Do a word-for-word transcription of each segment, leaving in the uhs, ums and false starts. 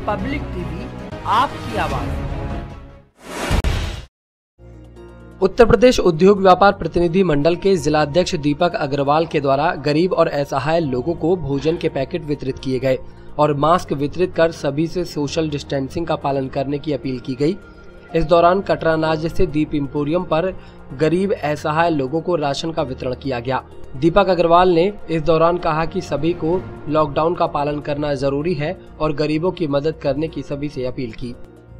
Public TV आपकी आवाज। उत्तर प्रदेश उद्योग व्यापार प्रतिनिधि मंडल के जिलाध्यक्ष दीपक अग्रवाल के द्वारा गरीब और असहाय लोगों को भोजन के पैकेट वितरित किए गए और मास्क वितरित कर सभी से सोशल डिस्टेंसिंग का पालन करने की अपील की गई। इस दौरान कटरानाज स्थित दीप एम्पोरियम पर गरीब असहाय लोगों को राशन का वितरण किया गया। दीपक अग्रवाल ने इस दौरान कहा कि सभी को लॉकडाउन का पालन करना जरूरी है और गरीबों की मदद करने की सभी से अपील की।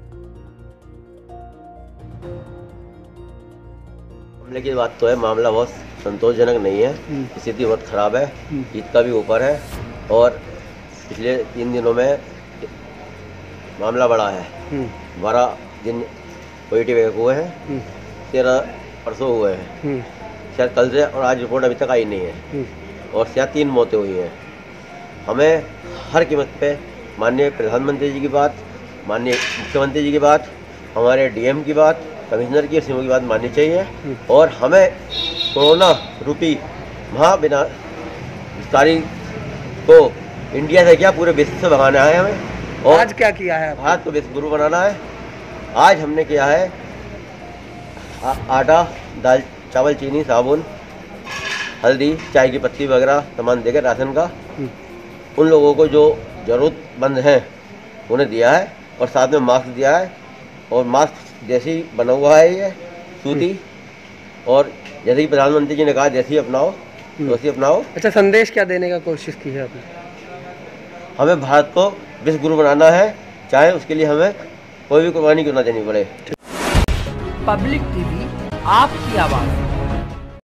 मामले की बात तो है, मामला बहुत संतोषजनक नहीं है, स्थिति बहुत खराब है, ईद का भी ऊपर है और पिछले तीन दिनों में मामला बढ़ा है। बारह दिन पॉजिटिव हुए हैं, तेरह परसों हुए हैं, शायद कल से, और आज रिपोर्ट अभी तक आई नहीं है और शायद तीन मौतें हुई हैं। हमें हर कीमत पे माननीय प्रधानमंत्री जी की बात, माननीय मुख्यमंत्री जी की बात, हमारे डीएम की बात, कमिश्नर की सीएम की बात माननी चाहिए और हमें कोरोना रूपी महाविना तारीख को इंडिया से क्या पूरे विश्व से भगाना है हमें। और आज क्या किया है? भारत को विश्व गुरु बनाना है। आज हमने किया है आ, आटा, दाल, चावल, चीनी, साबुन, हल्दी, चाय की पत्ती वगैरह सामान देकर राशन का उन लोगों को जो ज़रूरतमंद हैं उन्हें दिया है और साथ में मास्क दिया है। और मास्क जैसी बना हुआ है ये सूती, और जैसे कि प्रधानमंत्री जी ने कहा जैसी अपनाओ वैसी अपनाओ। अच्छा, संदेश क्या देने का कोशिश की है आपने? हमें भारत को विश्व गुरु बनाना है, चाहे उसके लिए हमें कोई भी कुर्बानी क्यों ना देनी पड़े। पब्लिक टीवी आपकी आवाज़।